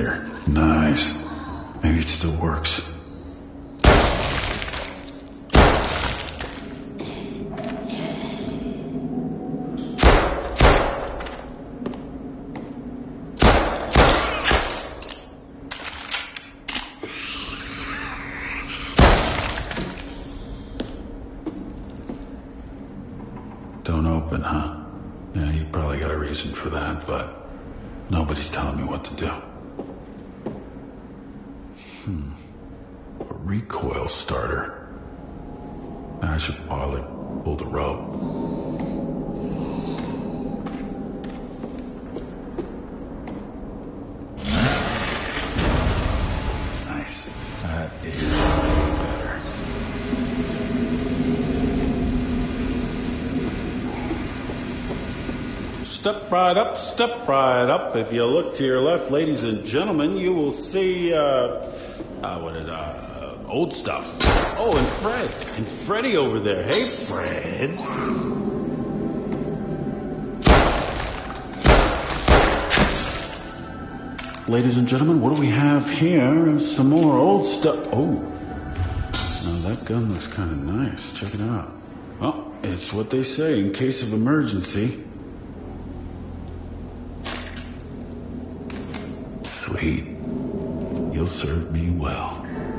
starter. Nice. Maybe it still works. Don't open, huh? Yeah, you probably got a reason for that, but nobody's telling me what to do. A recoil starter. I should probably pull the rope. Nice. That is way better. Step right up, step right up. If you look to your left, ladies and gentlemen, you will see, old stuff. Oh, and Fred. And Freddie over there. Hey, Fred. Ladies and gentlemen, what do we have here? Some more old stuff. Oh. Now, that gun looks kind of nice. Check it out. Well, it's what they say in case of emergency. Sweet. You'll serve me well.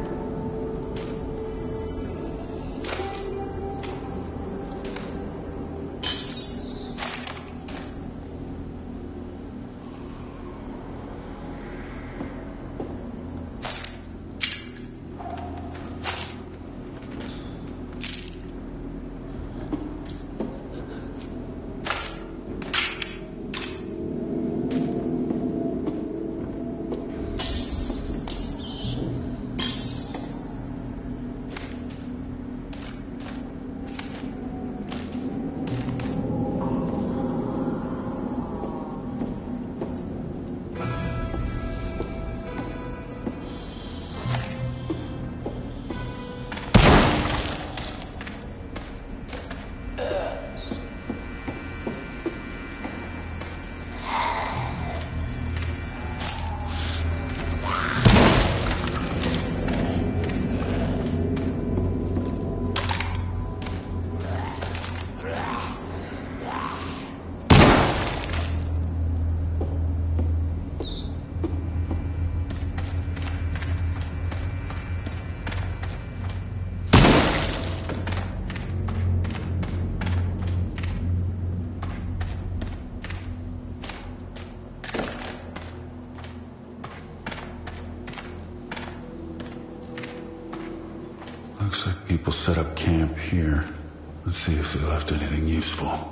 Looks like people set up camp here. Let's see if they left anything useful.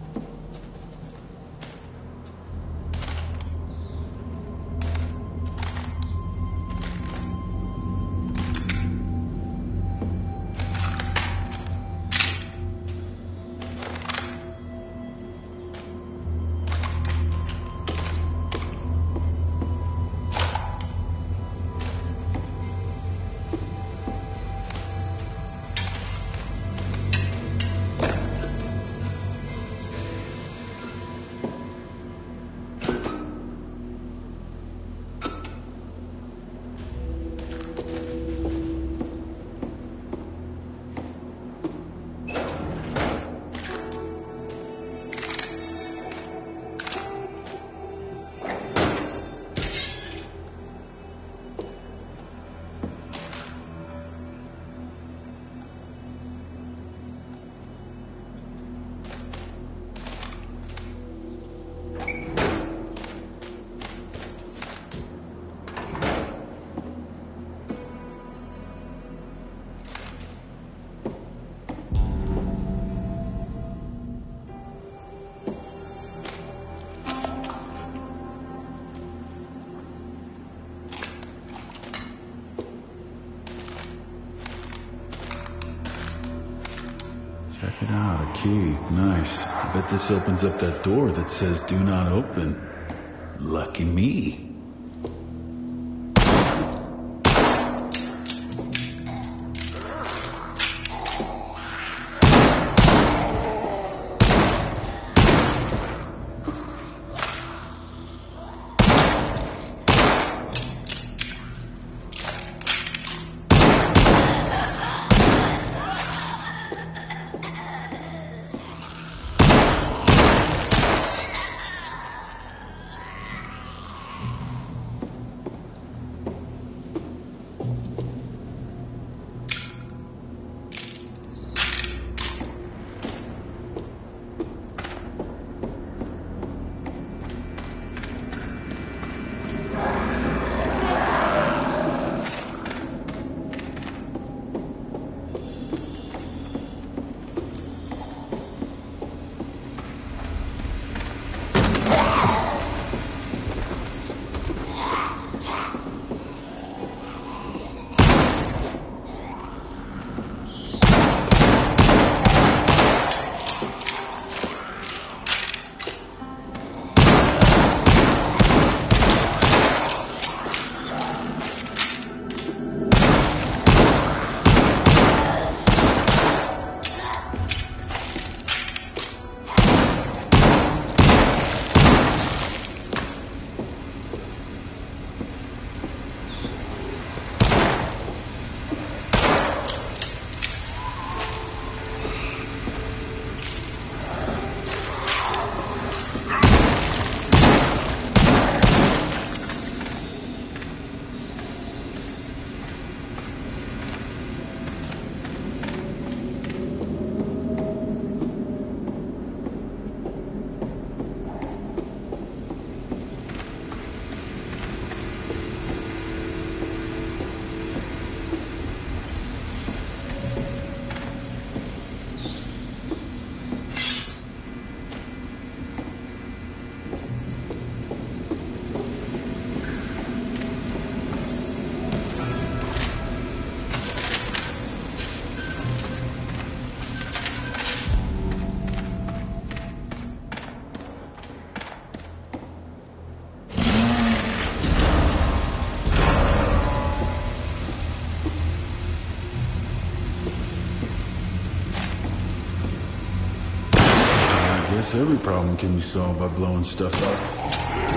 Check it out, a key. Nice. I bet this opens up that door that says do not open. Lucky me. guess every problem can be solved by blowing stuff up.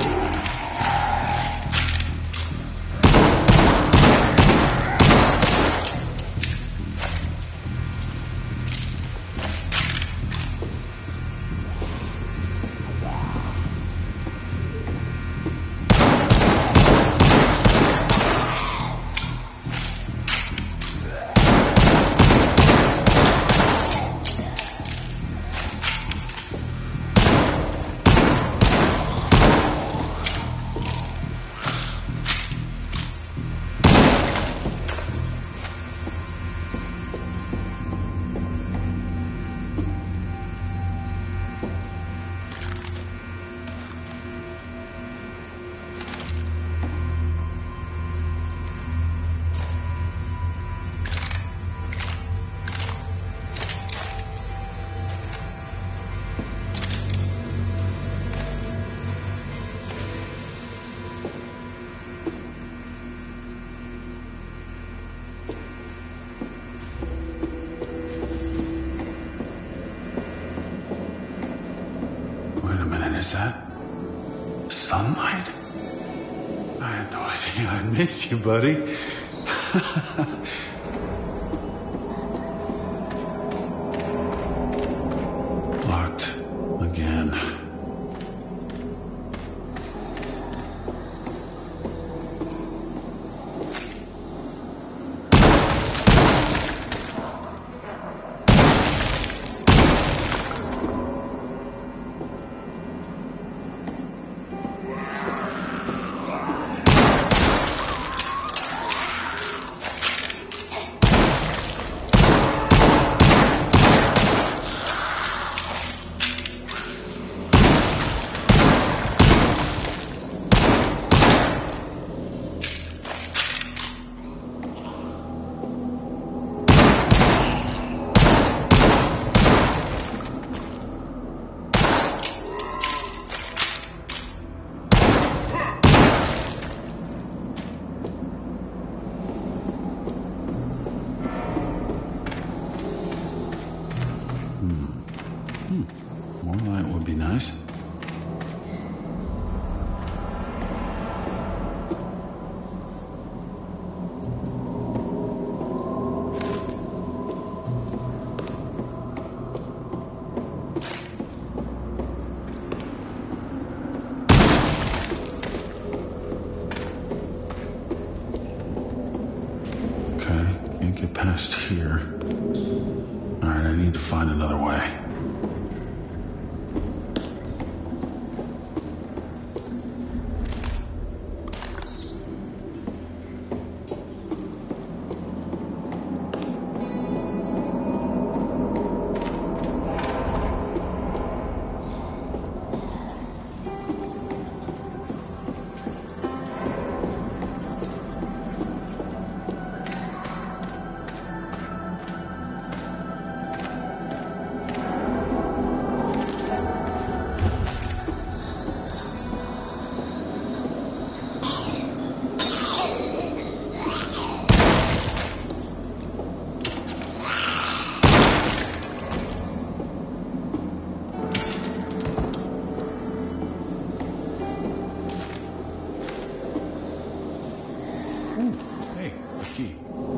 Is that sunlight? I had no idea I missed you, buddy. Locked again. More light would be nice. Okay, can't get past here. All right, I need to find another way. Hey, a key.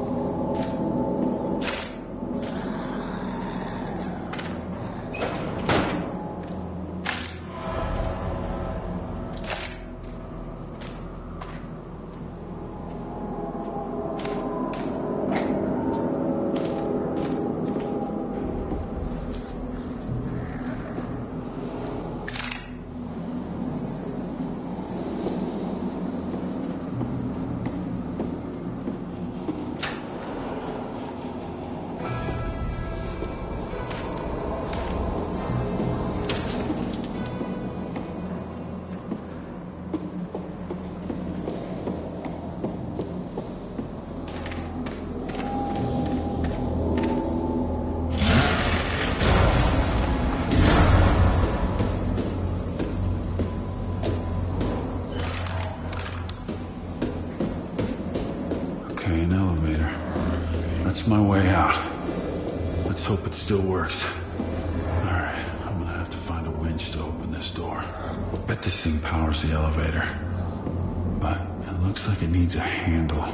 Okay, an elevator. That's my way out. Let's hope it still works. All right, I'm gonna have to find a way wrench to open this door. Bet this thing powers the elevator. But it looks like it needs a handle.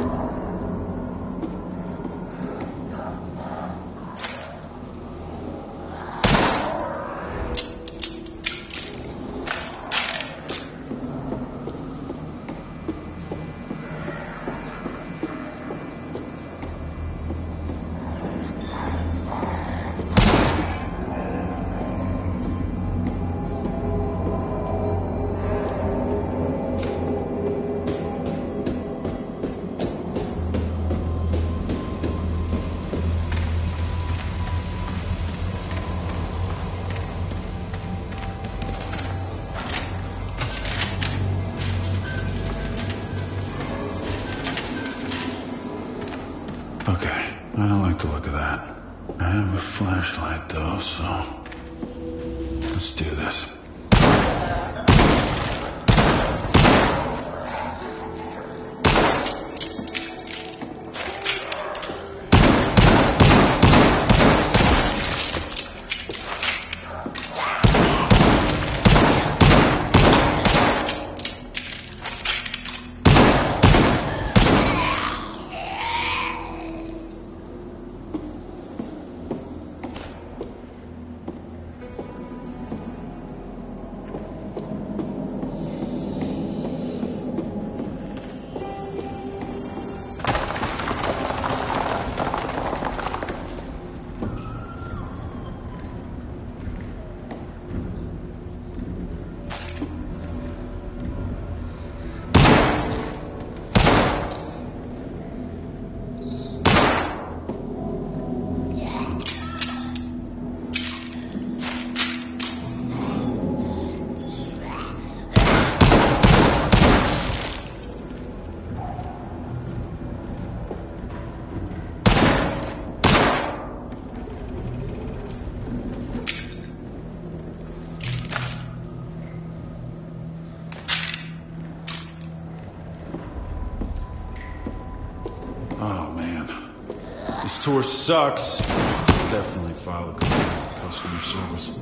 Okay, I don't like the look of that. I have a flashlight though, so let's do this. Oh man, this tour sucks. Definitely file a complaint with customer service.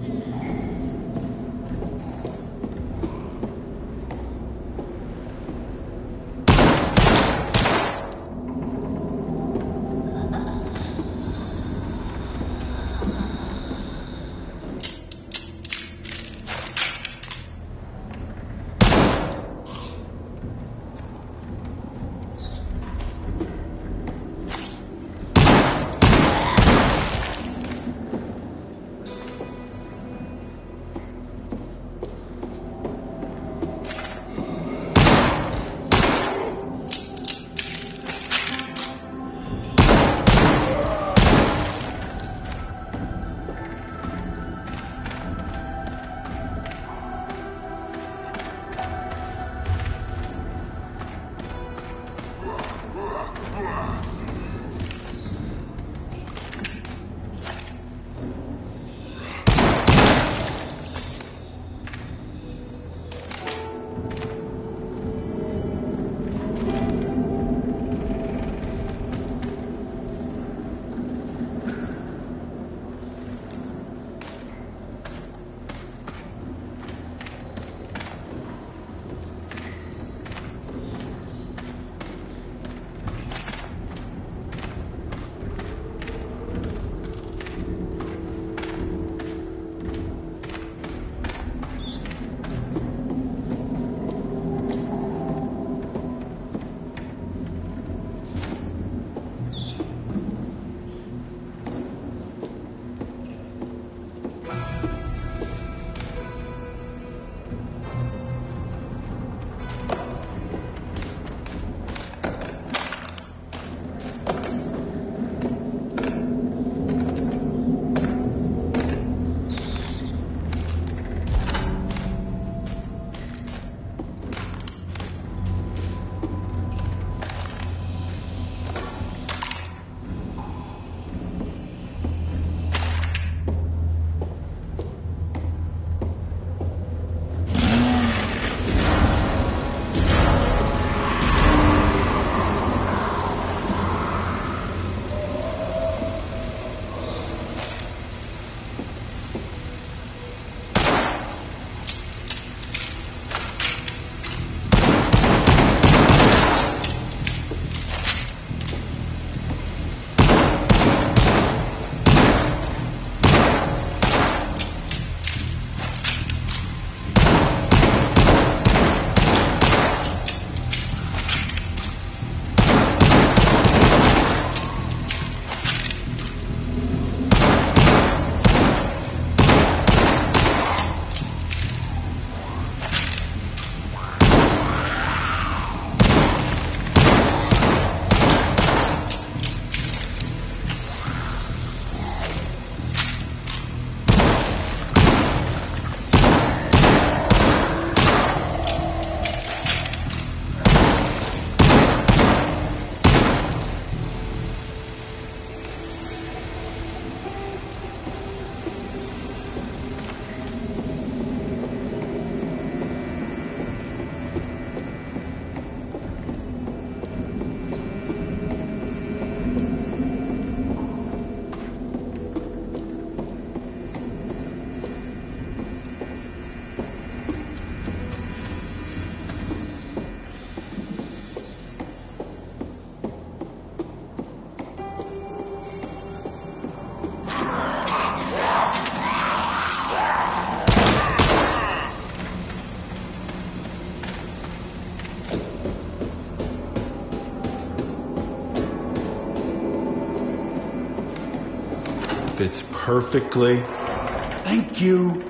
fits perfectly. Thank you.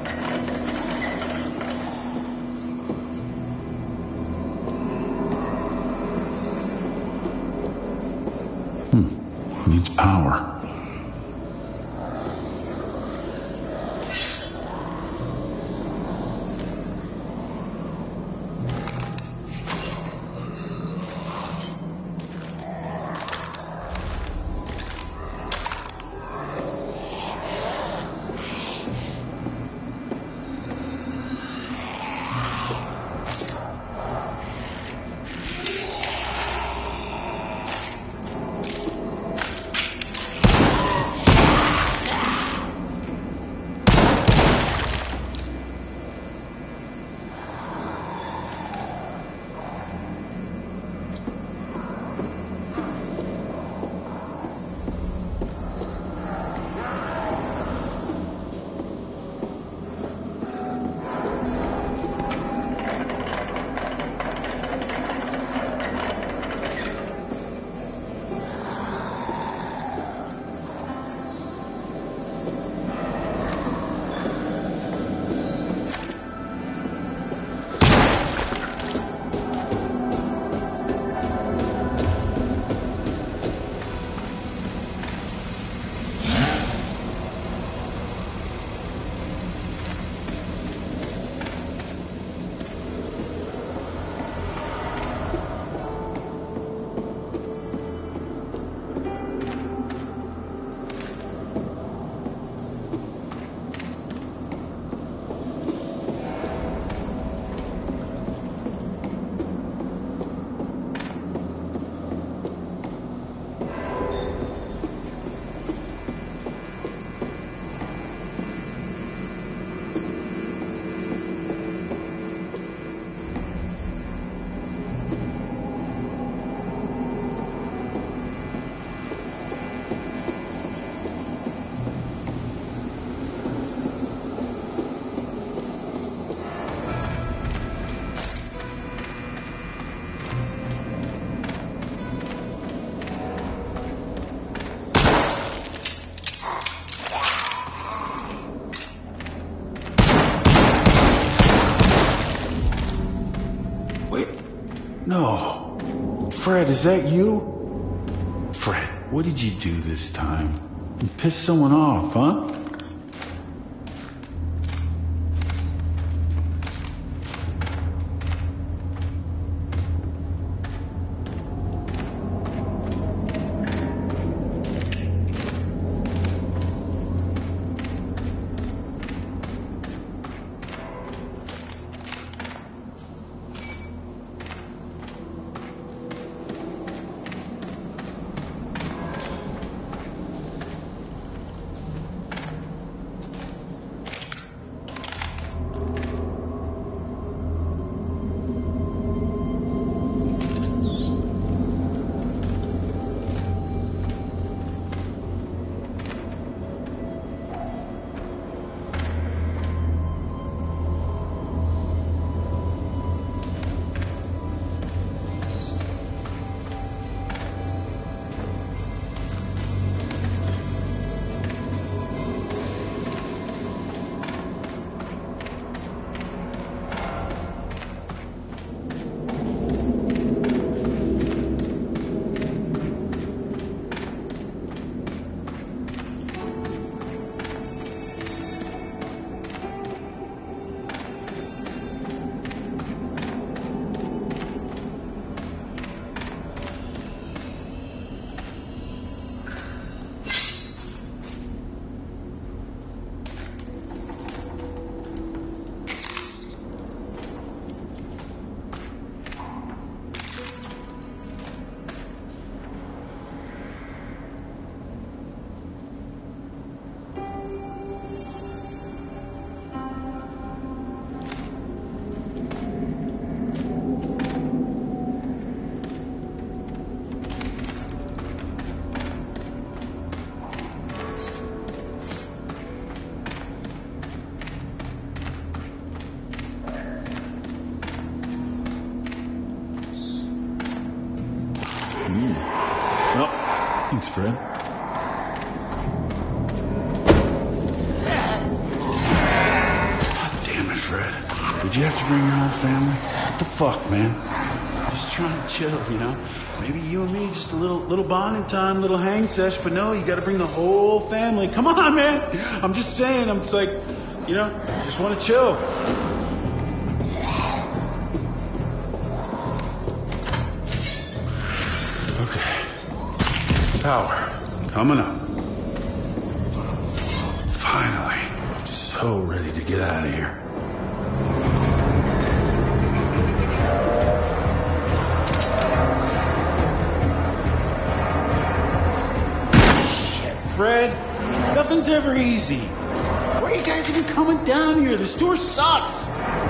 Needs power. No. Fred, is that you? Fred, what did you do this time? You pissed someone off, huh? Well, thanks, Fred. Did you have to bring your whole family? What the fuck, man? Just trying to chill, you know? Maybe you and me, just a little bonding time, little hang sesh, but no, you gotta bring the whole family. Come on, man! I'm just saying, I'm just like, you know, just wanna chill. Okay. Power. Coming up. Finally. So ready to get out of here. Fred, nothing's ever easy. Why are you guys even coming down here? This tour sucks.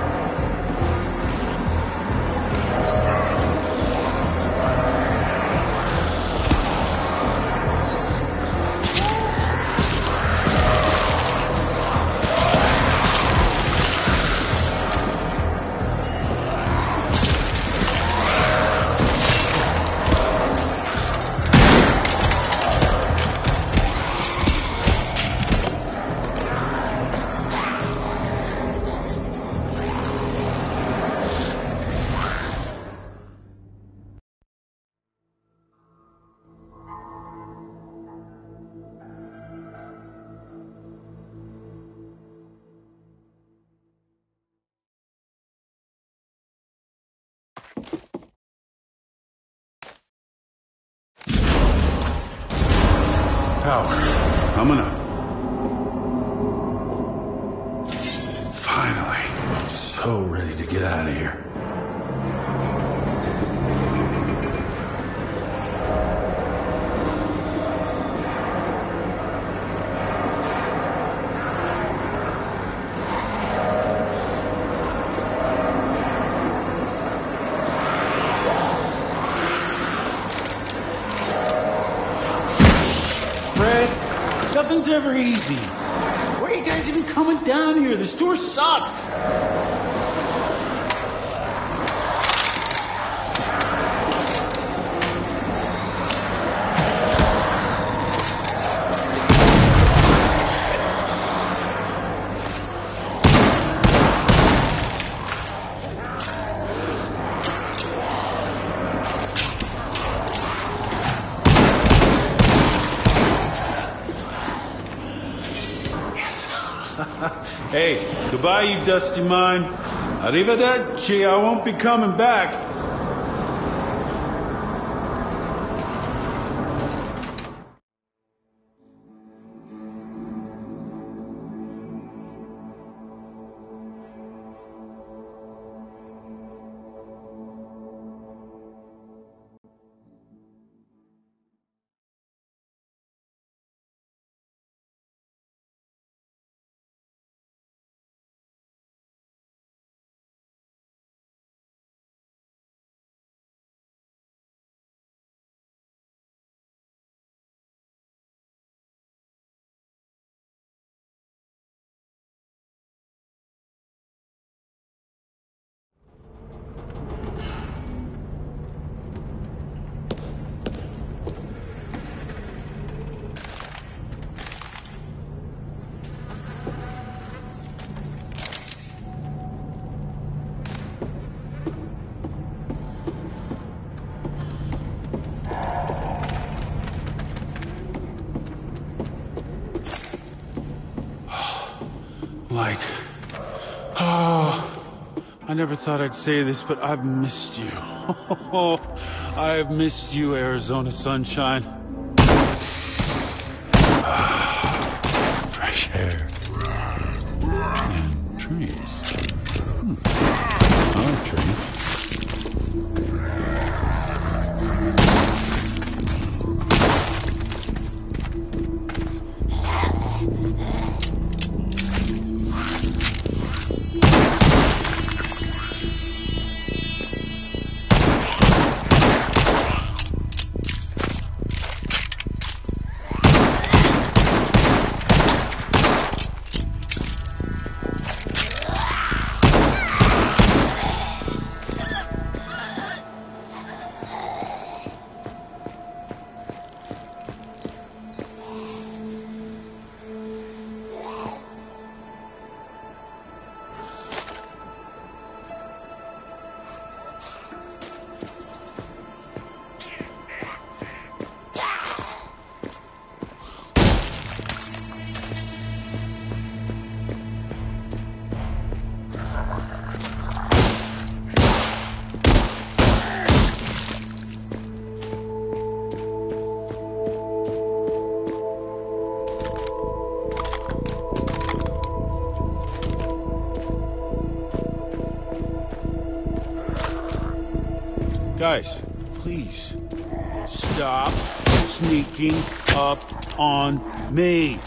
Power. Coming up. Finally. So ready to get out of here. Nothing's ever easy. Why are you guys even coming down here? This tour sucks. Hey, goodbye, you dusty mind. Arrivederci, I won't be coming back. Like, I never thought I'd say this, but I've missed you. I've missed you, Arizona sunshine. Fresh air. And trees. I like trees. guys, please, stop sneaking up on me.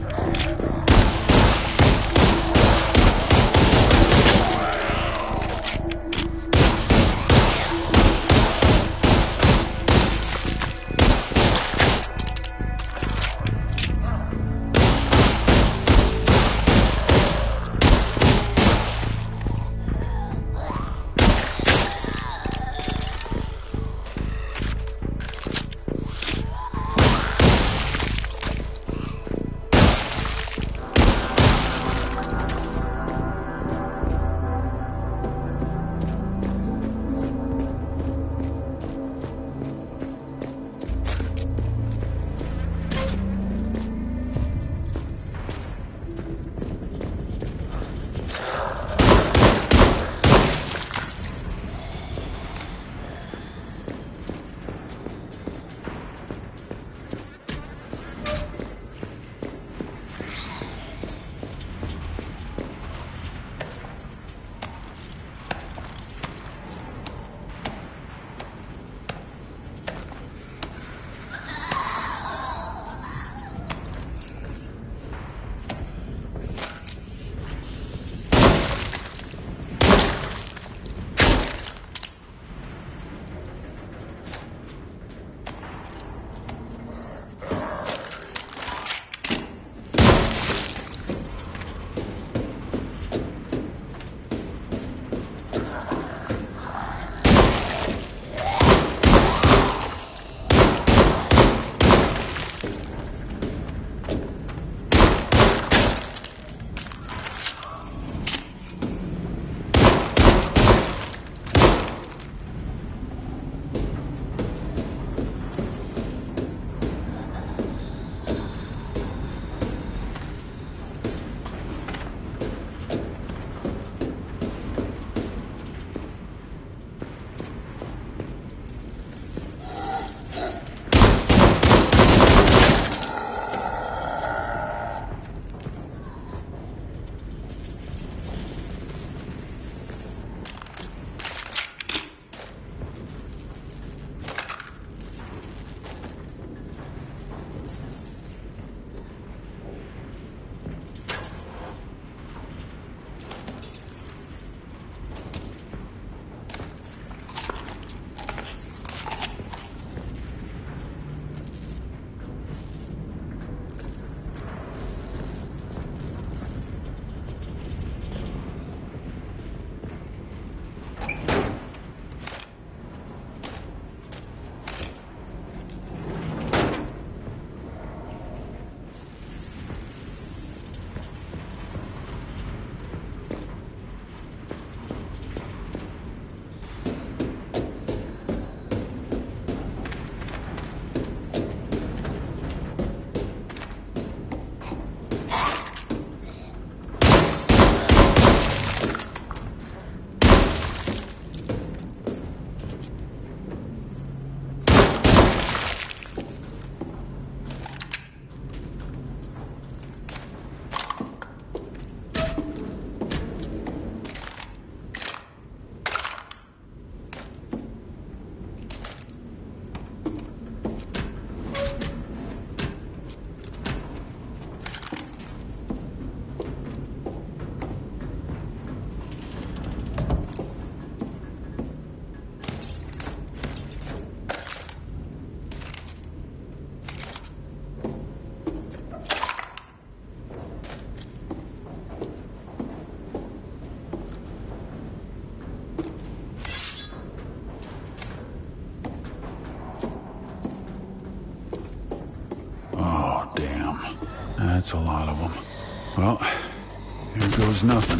That's a lot of them. Well, here goes nothing.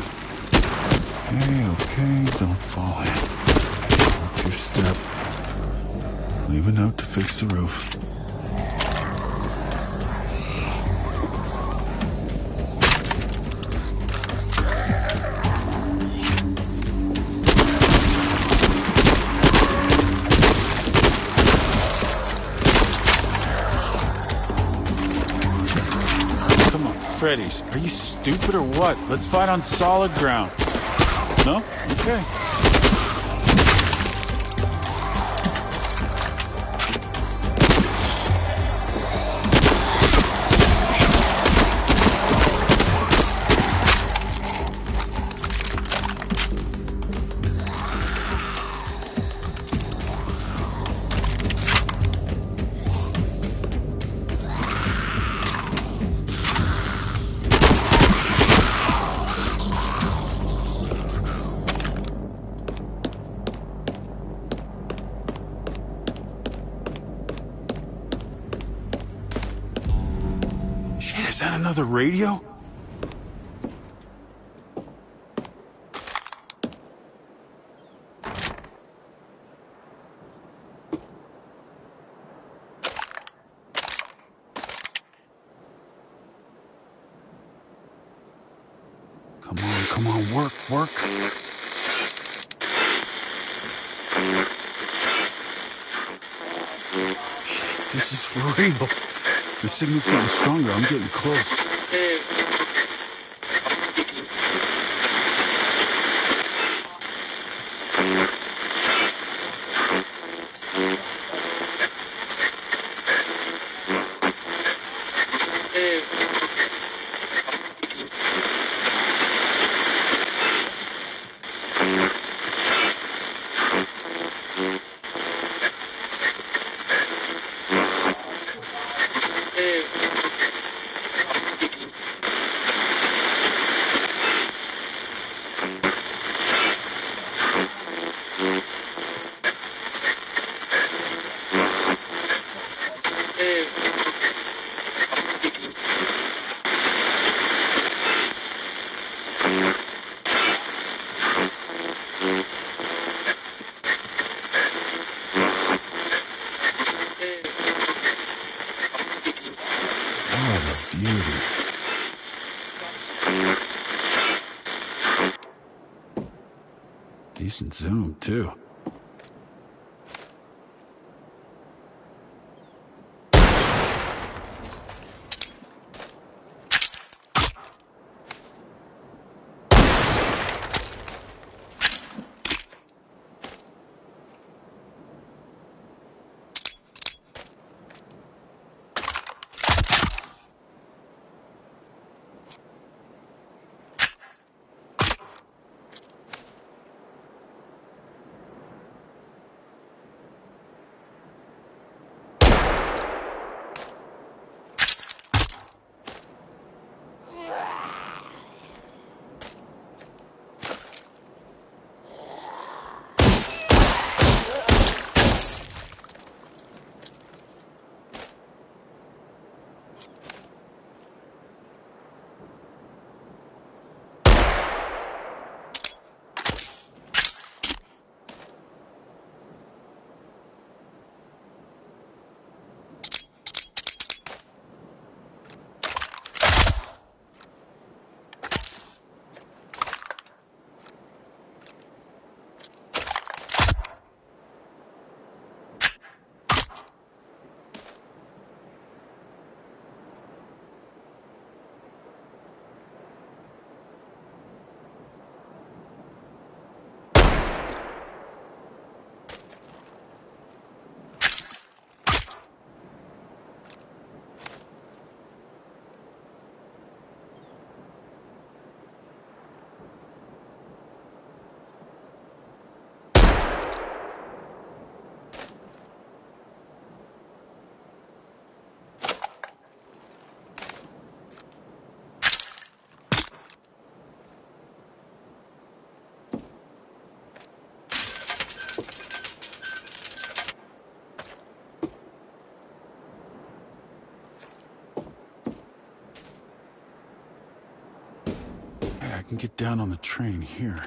Okay, don't fall in. Watch your step. Leave a note to fix the roof. Freddy's, are you stupid or what? Let's fight on solid ground. No? Okay. Is that another radio? Come on, work. Shit, this is for real. The signal's getting stronger. I'm getting close. What a beauty. Decent zoom, too. I can get down on the train here.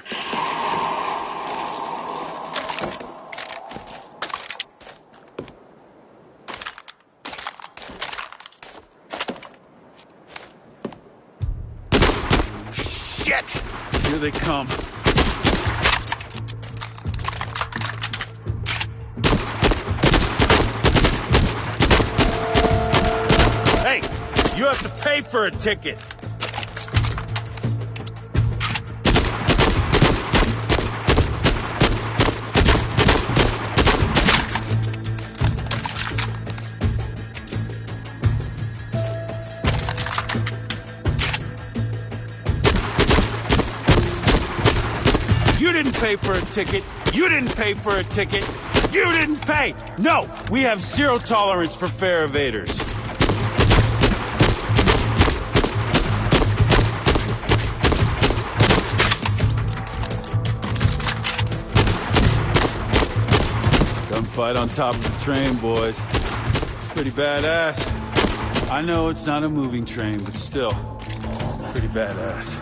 Shit! Here they come. Hey! You have to pay for a ticket! You didn't pay for a ticket. You didn't pay for a ticket. You didn't pay. No, we have zero tolerance for fare evaders. Gunfight on top of the train, boys. Pretty badass. I know it's not a moving train, but still, pretty badass.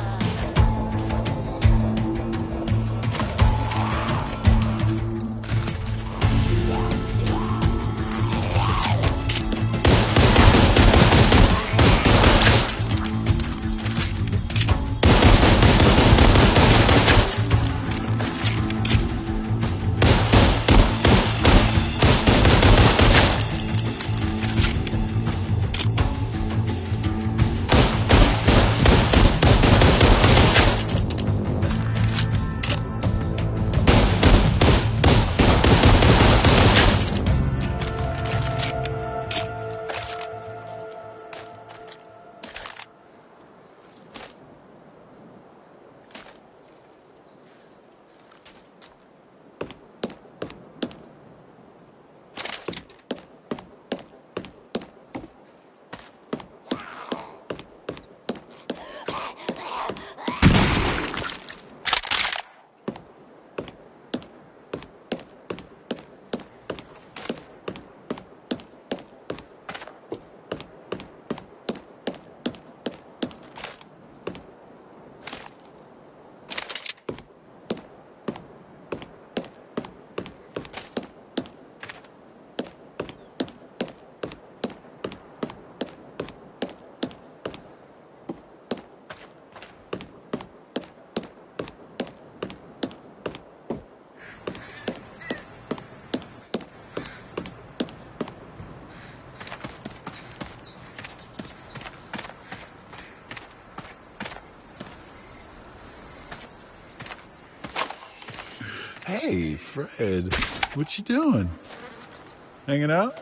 Hey, Fred, what you doing? Hanging out?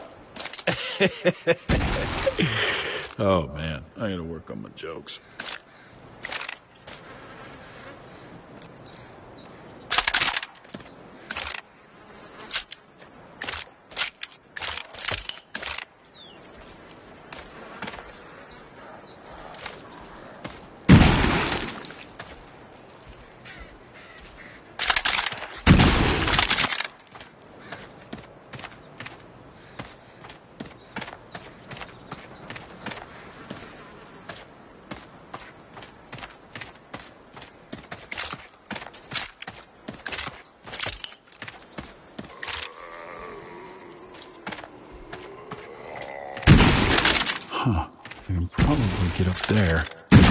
Oh, man, I gotta work on my jokes. Huh, I can probably get up there.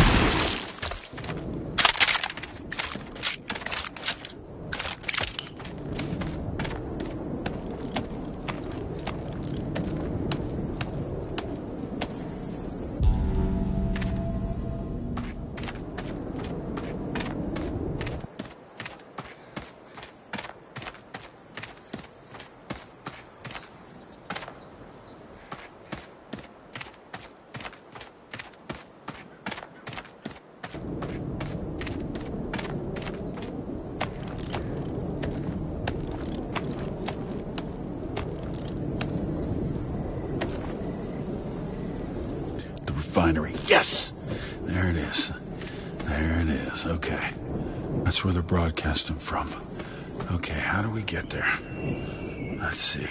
Refinery. Yes! There it is. There it is. Okay. That's where they're broadcasting from. Okay, how do we get there? Let's see.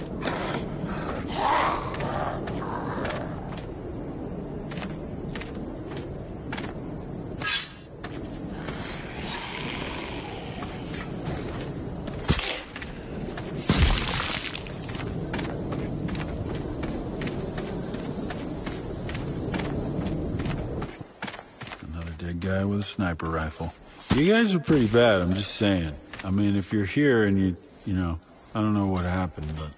Dead guy with a sniper rifle. You guys are pretty bad, I'm just saying. I mean, if you're here and you know, I don't know what happened, but...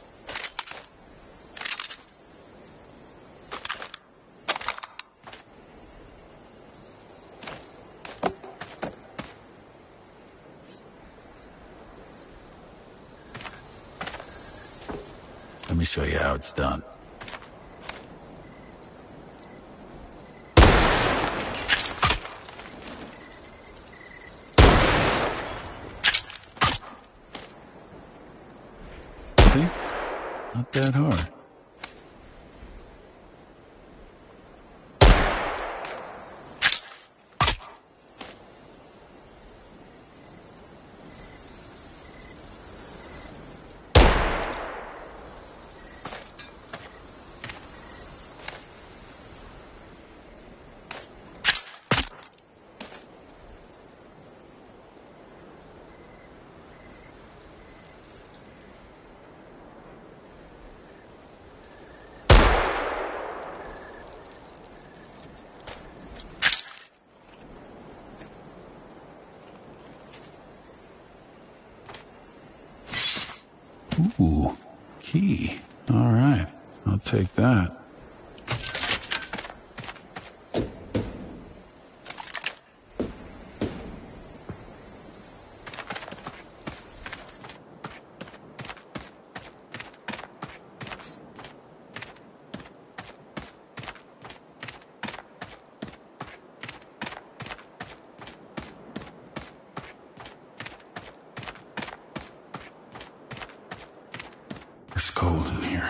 Let me show you how it's done. See? Not that hard. Ooh, key. All right, I'll take that. It's cold in here.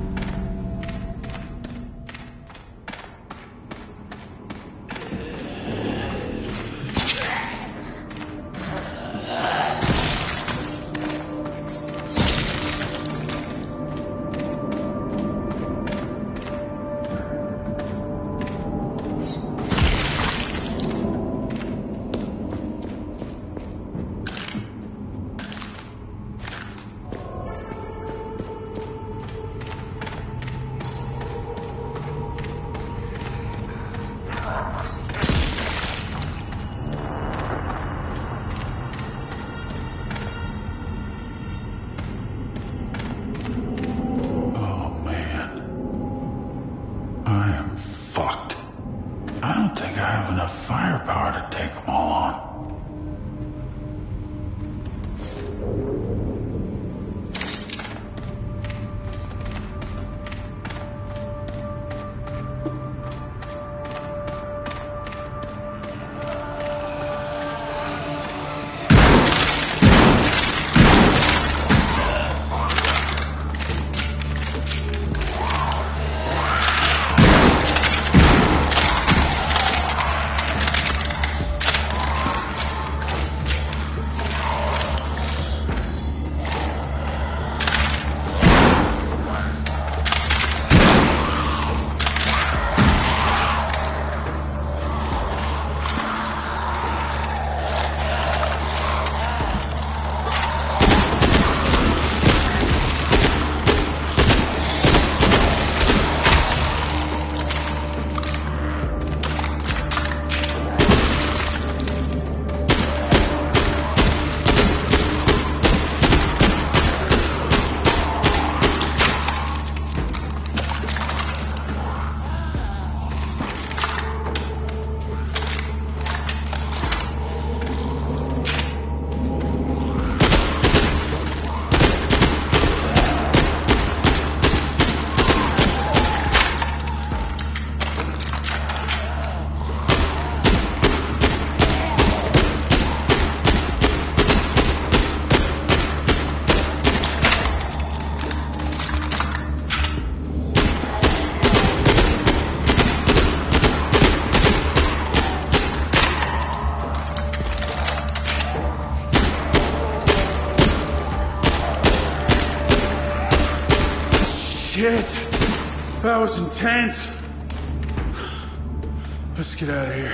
I don't think I have enough firepower to take them all on. Shit! That was intense! Let's get out of here.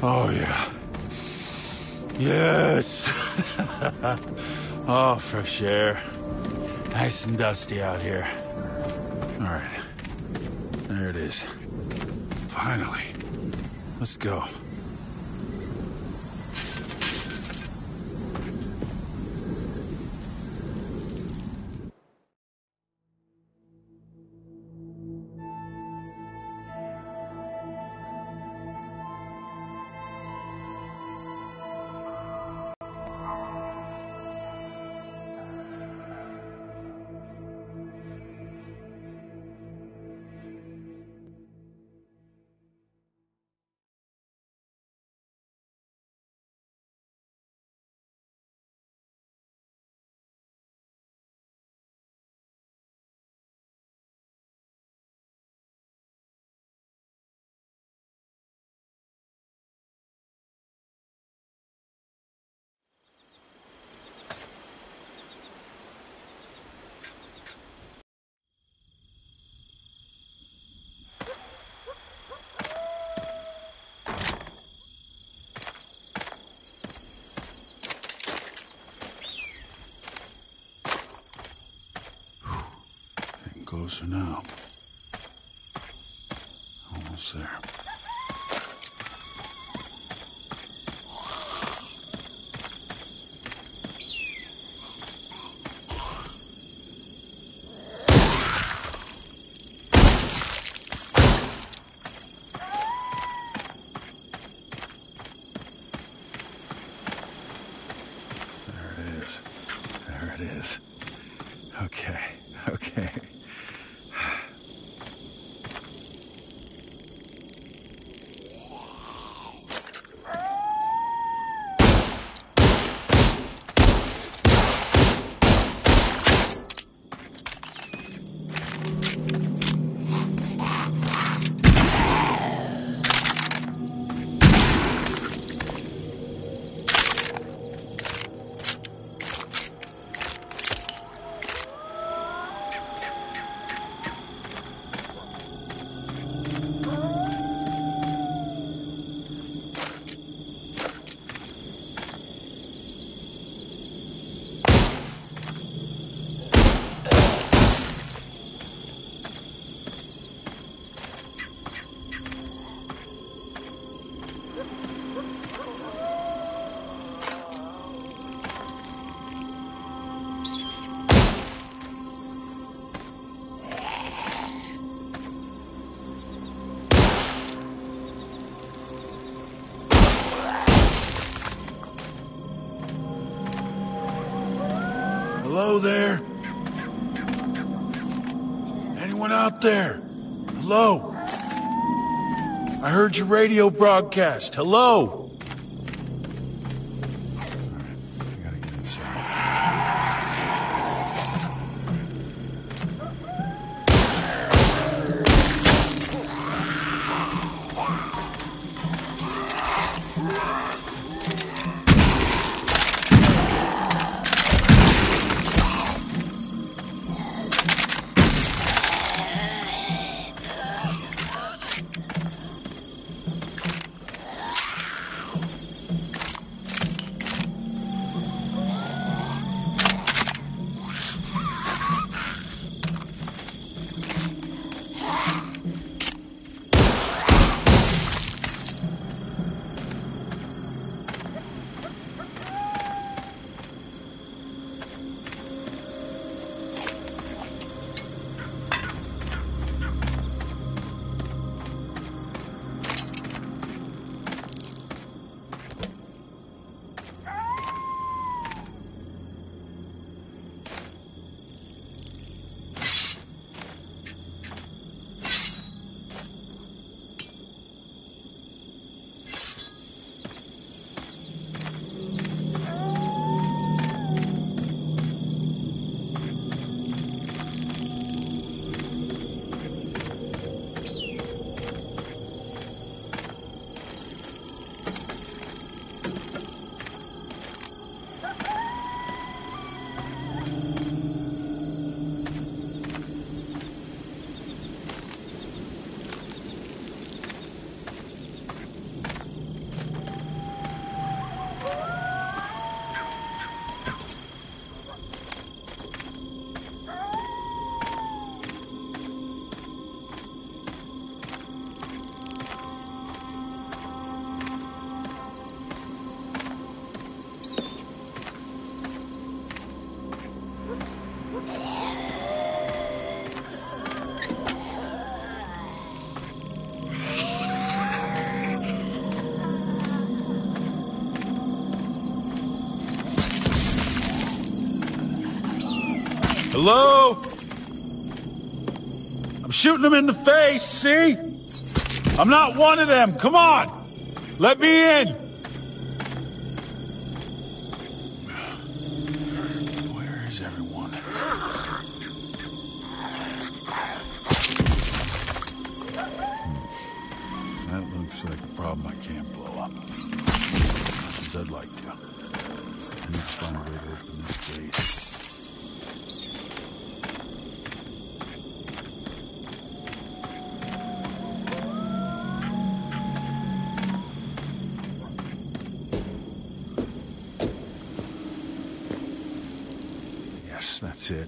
Oh, yeah. Yes! Oh, fresh air. Nice and dusty out here. All right. There it is. Finally. Let's go. Closer now. Almost there. There it is. There it is. Okay. Okay. Hello there? Anyone out there? Hello? I heard your radio broadcast. Hello? All right, I gotta get inside. Hello? I'm shooting them in the face, see? I'm not one of them. Come on. Let me in. Where is everyone? That looks like a problem I can't blow up. As I'd like to. I need to find a way to open this gate. Yes, that's it.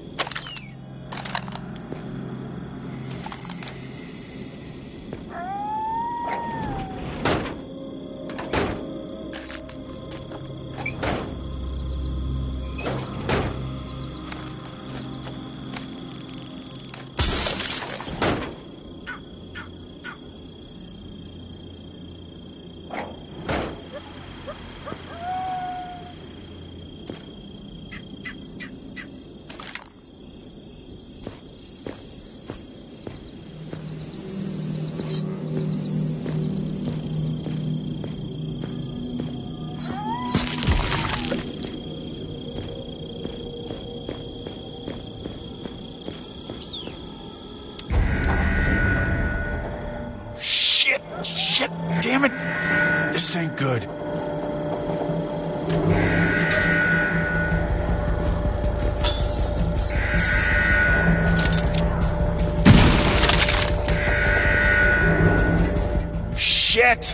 Shit! Damn it! This ain't good. Shit!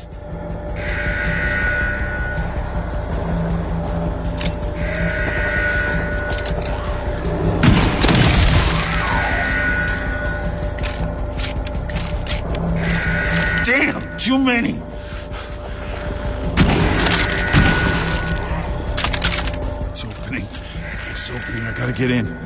Damn, too many. It's opening. It's opening. I gotta get in.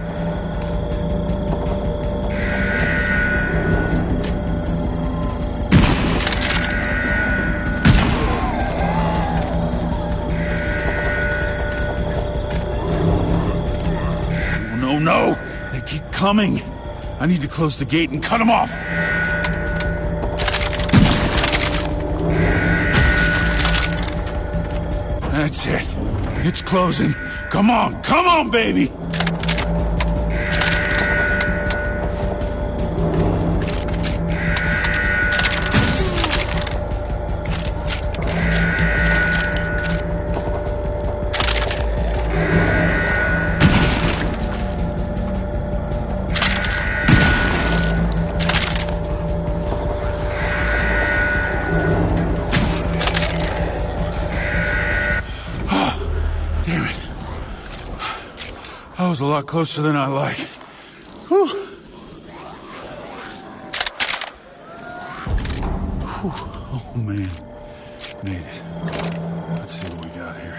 Oh, no. They keep coming. I need to close the gate and cut them off. That's it. It's closing. Come on, baby! Damn it. That was a lot closer than I like. Whew. Whew. Oh, man. Made it. Let's see what we got here.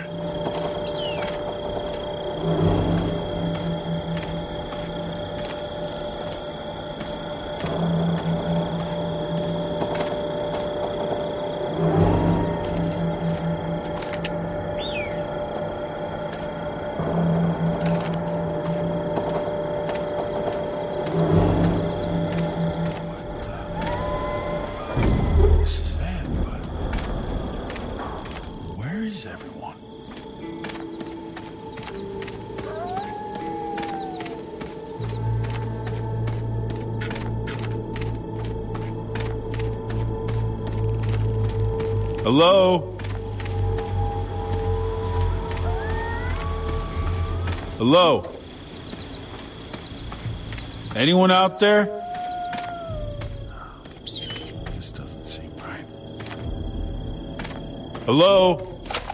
This is it, but where is everyone? Hello? Hello? Anyone out there? This doesn't seem right. Hello?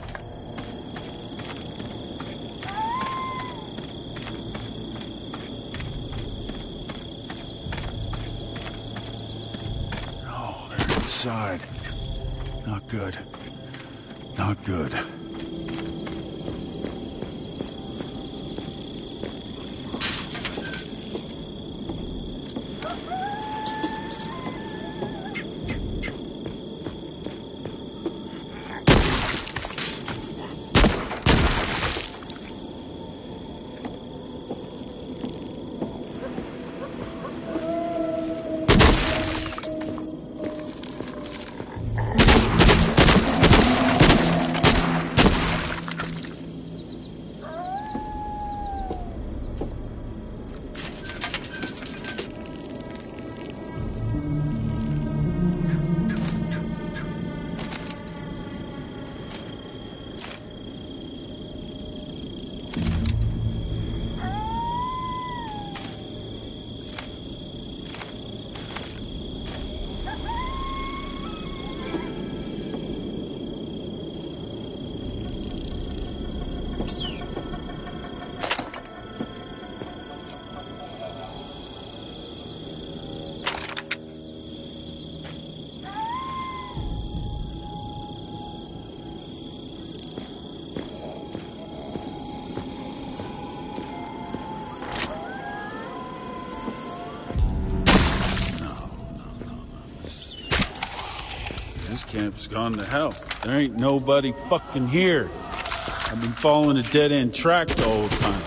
Oh, they're inside. Not good. Not good. camp's gone to hell. There ain't nobody fucking here. I've been following a dead-end track the whole time.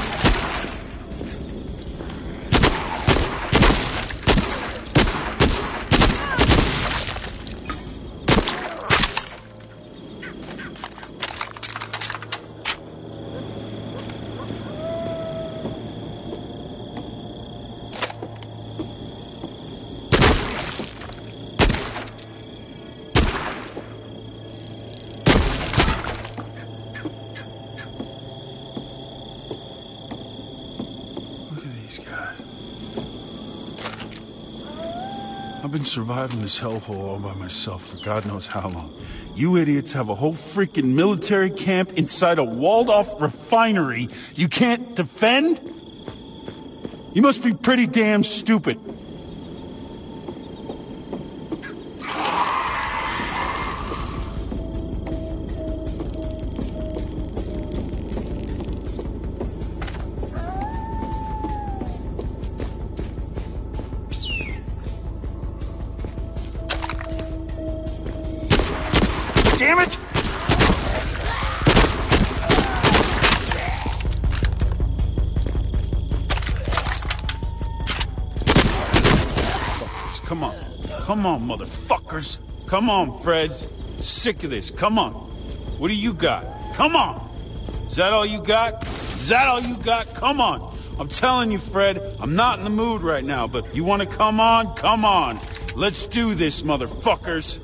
I've been surviving this hellhole all by myself for God knows how long. You idiots have a whole freaking military camp inside a walled-off refinery you can't defend? You must be pretty damn stupid. Damn it! Come on. Come on, motherfuckers. Come on, Freds. Sick of this. Come on. What do you got? Come on. Is that all you got? Is that all you got? Come on. I'm telling you, Fred, I'm not in the mood right now, but you want to come on? Come on. Let's do this, motherfuckers.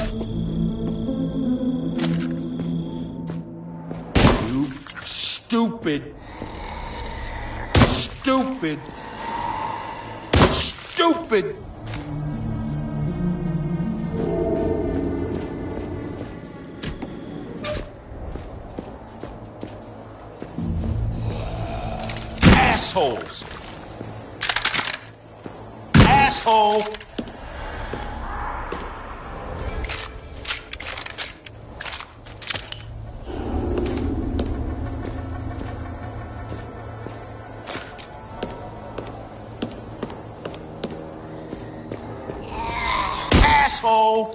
You stupid. Stupid. Stupid. Assholes. Asshole. Asshole.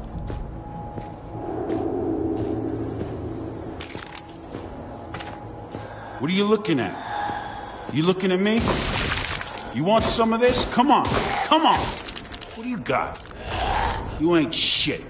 What are you looking at? You looking at me? You want some of this? Come on. Come on. What do you got? You ain't shit.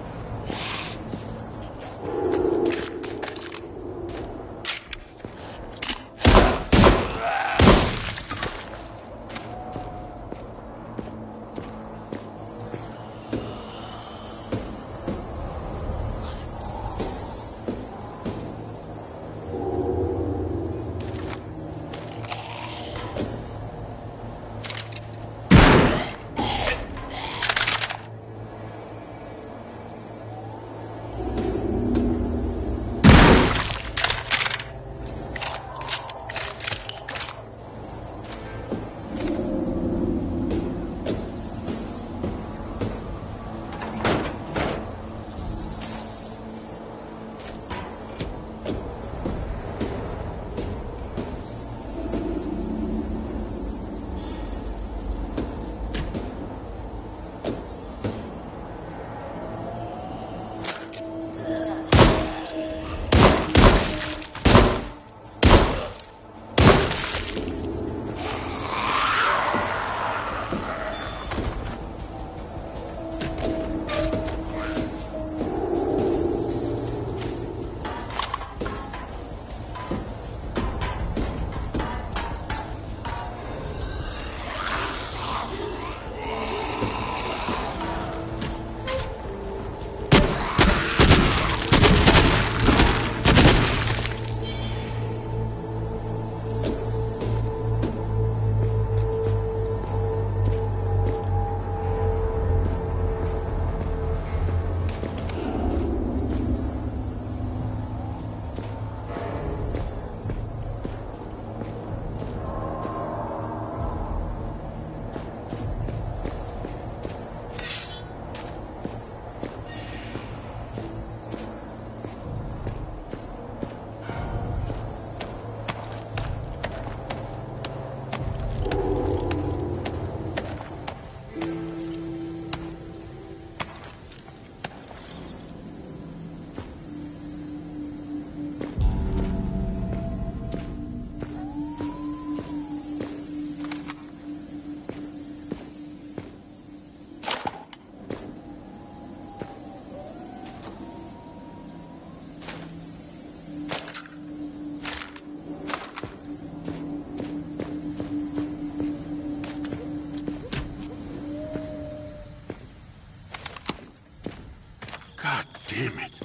God damn it.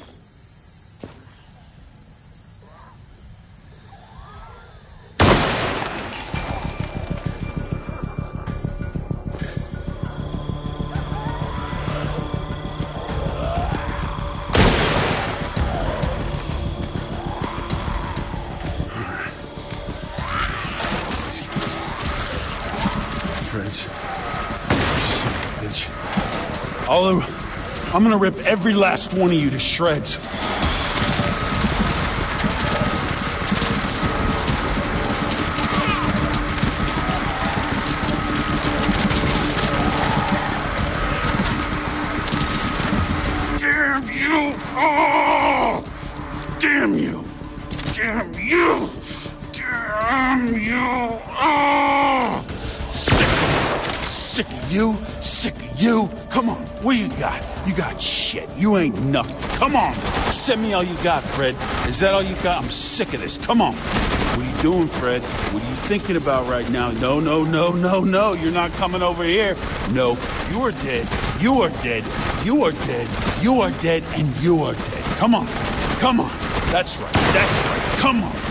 I'm gonna rip every last one of you to shreds. Damn you! Oh! Damn you! Damn you! Damn you! Oh! Sick of you! Sick of you! Come on, what do you got? You got shit. You ain't nothing. Come on. Send me all you got, Fred. Is that all you got? I'm sick of this. Come on. What are you doing, Fred? What are you thinking about right now? No, no, no, no, no. You're not coming over here. No, you're dead. You are dead. You are dead. You are dead. And you are dead. Come on. Come on. That's right. That's right. Come on.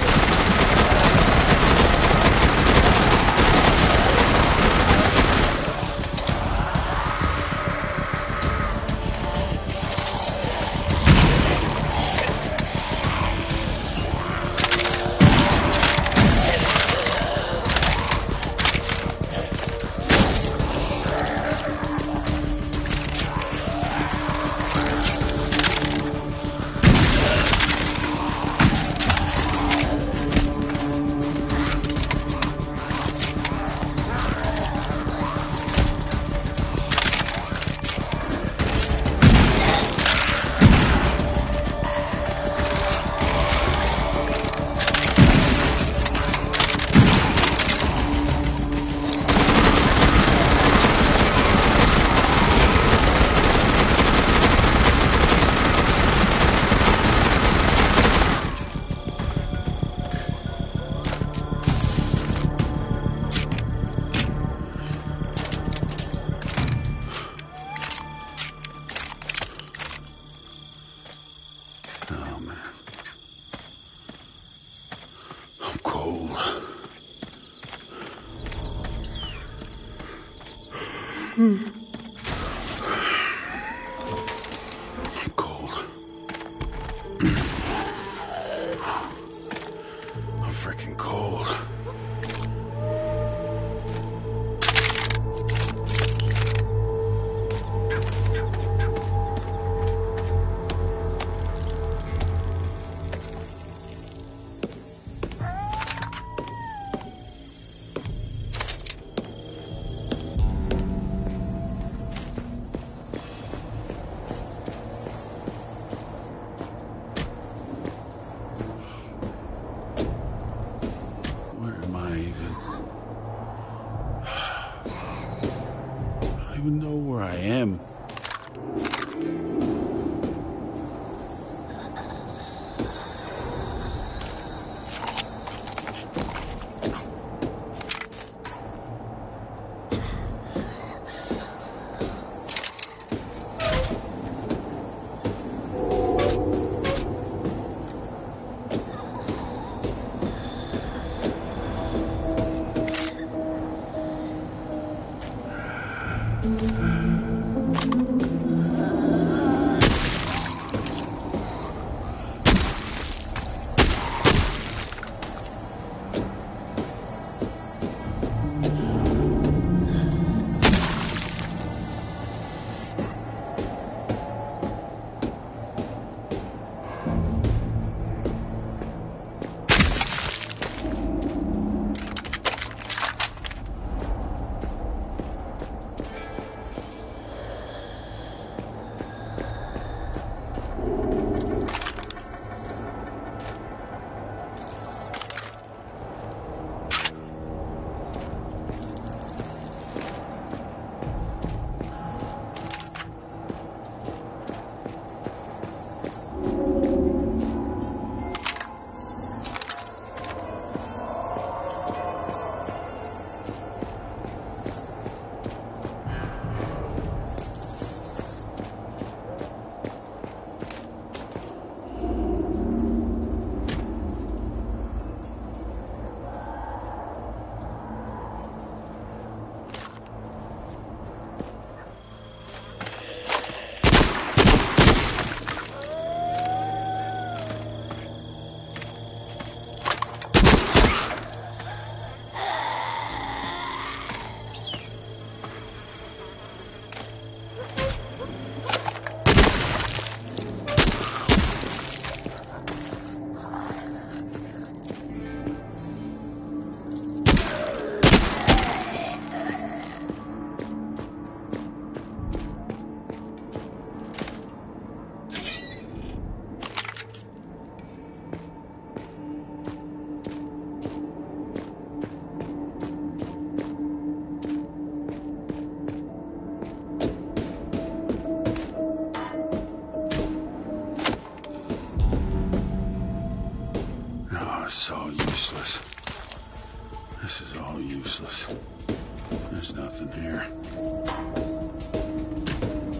I'm cold. I'm freaking cold. I don't even know where I am. It's all useless. This is all useless. There's nothing here.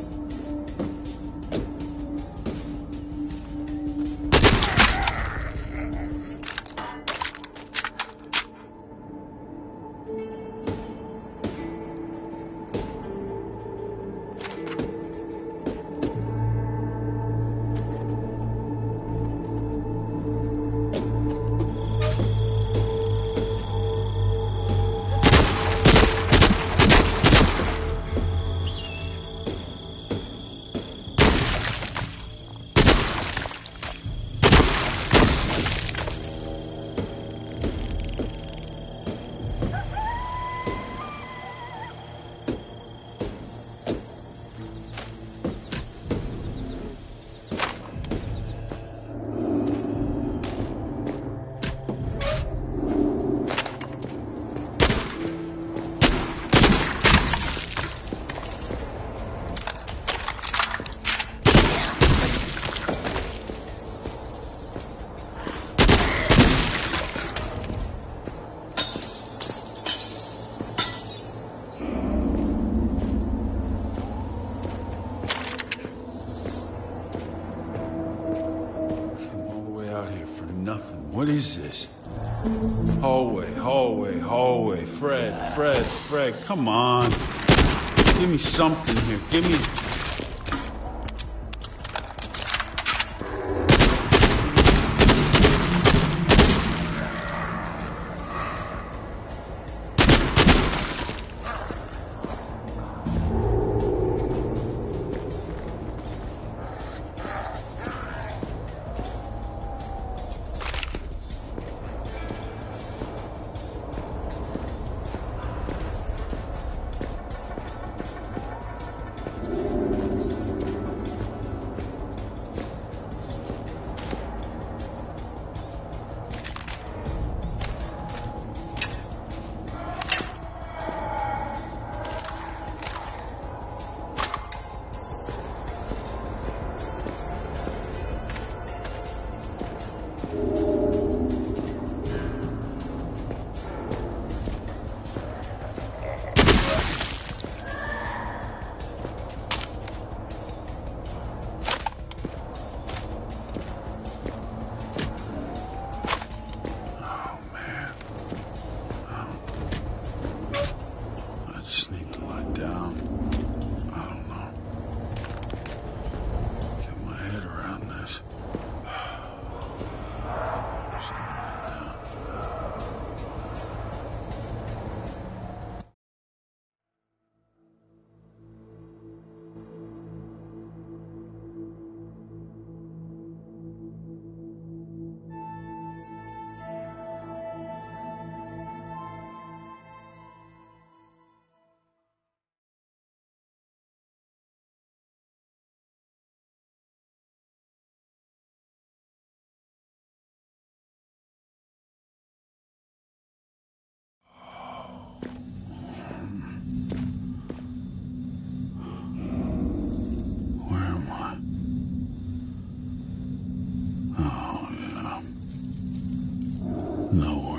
What is this? Hallway, hallway, hallway. Fred, come on. Give me something here. Give me... No